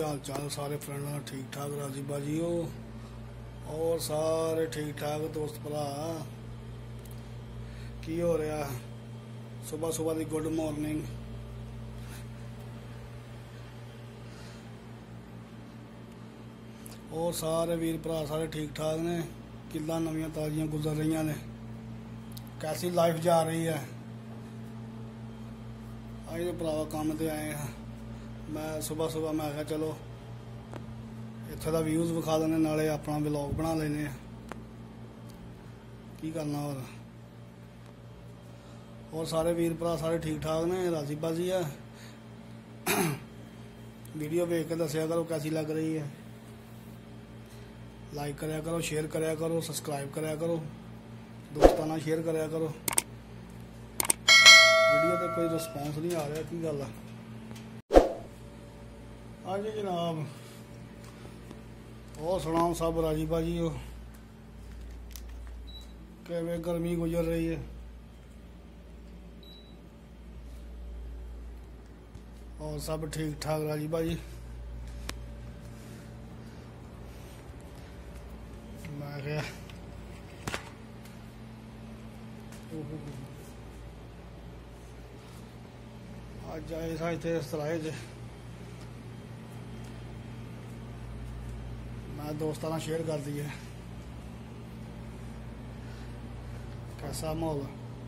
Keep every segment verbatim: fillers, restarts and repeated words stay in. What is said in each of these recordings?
हाल चाल सारे फ्रेंड ठीक ठाक राजी बाजी हो और सारे ठीक ठाक दोस्त भरा की हो रहा सुबह सुबह की गुड मॉर्निंग। और सारे वीर भरा सारे ठीक ठाक ने किदा नवियां ताजियां गुजर रही ने कैसी लाइफ जा रही है। अज तो भरावा काम ते आए हैं मैं सुबह सुबह मैं आखा चलो इत्थे दा व्यूज़ विखा देने नाले अपना व्लॉग बना लेने की करना। और और सारे वीर भरा सारे ठीक ठाक ने राजी बाजी है। वीडियो देख के दसिया करो कैसी लग रही है। लाइक करया करो शेयर करया करो सब्सक्राइब करया करो दोस्तों नाल शेयर करया करो। वीडियो तो कोई रिस्पॉन्स नहीं आ रहा की गल है। हाँ जी जनाब और सुनाओ सब राजी बाजी हो किवें गर्मी गुजर रही है। और सब ठीक ठाक राजी बाजी। मैं क्या अज आए था इतने सराए च मैं दोस्तों ने शेयर कर दी है कैसा माहौल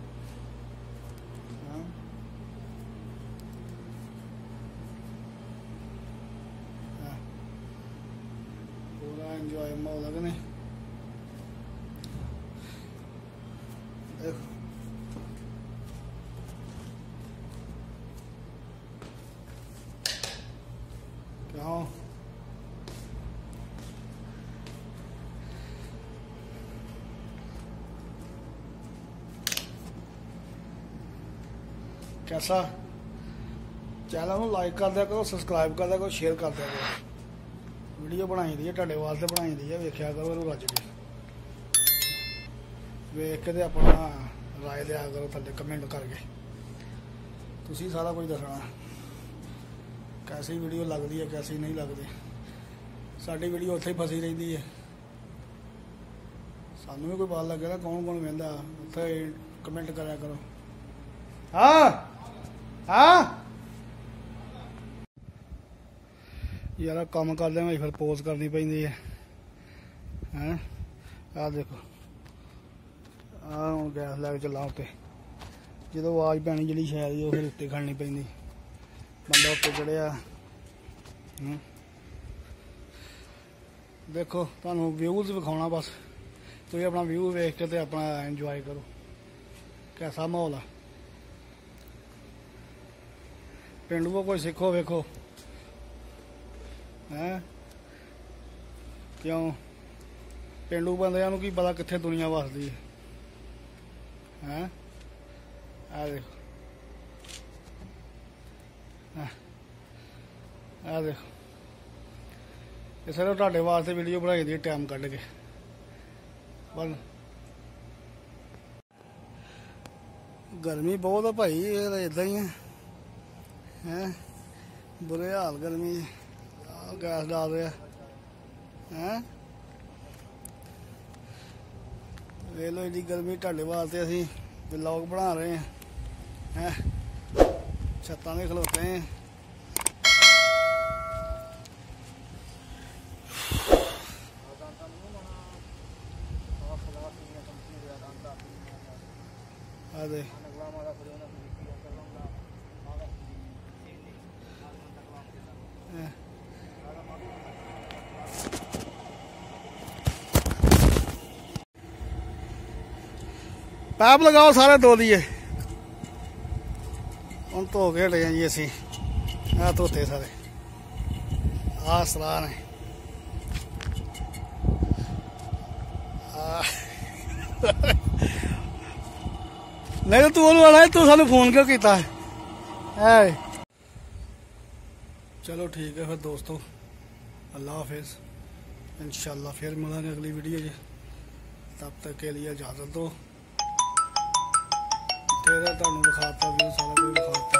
पूरा एंजॉय माहौल है कि नहीं। देखो क्या कैसा चैनल को लाइक कर दिया करो सब्सक्राइब कर दिया करो शेयर कर दिया करो। वीडियो बनाई दी है तुहाडे वास्ते बनाई दी है वेख्या करो इहनूं रज के वेख के अपना राय दिया करो थल्ले कमेंट करके तुसीं सारा कुछ दसना कैसी वीडियो लगती है कैसी नहीं लगती। साडी वीडियो उत्थे ही फसी रही है सानू भी कोई पता लगे ना कौन कौन वेंदा उत्थे कमेंट करया करो। हाँ हाँ यार काम कर दें फिर पोज करनी पैंदी है हैं। आ देखो आ हुण गैस लैके चला उत्ते जो आवाज़ पैनी जी शायद फिर उत्ते खड़नी पैंदी बंदा उत्ते चढ़िया। देखो तुहानूं व्यूज़ विखाउणा बस तुसीं अपना व्यू वेख के ते अपना इंजॉय करो कैसा माहौल है। पिंडू कोई सीखो वेखो हैं क्यों पिंडू बंदियां नूं की पता कित्थे दुनिया वसदी है हैं। आ देखो आ देखो ये सिर्फ तुहाडे वास्ते वीडियो बनाई दी टाइम कड्ढ के बस। गर्मी बहुत है भाई इदा ही है हैं बुरे हाल गर्मी गैस डाल रहा हैं। वे लो इन्नी गर्मी तुहाडे वास्ते असीं व्लॉग बना रहे हैं हैं छत्तां ते खलोते हैं। अरे पैप लगाओ सारे धो दिए हम धो के हटे जी असी आ धोते सारे आ सलाह ने नहीं तो तू आना तू सानू फोन क्यों किया है। चलो ठीक है फिर दोस्तों अल्लाह हाफिज इंशाल्लाह फिर मिलेंगे अगली वीडियो जी। तब तक के लिए इजाज़त दो। तेरा तुहानू विखाता भी सारा कुछ विखाता।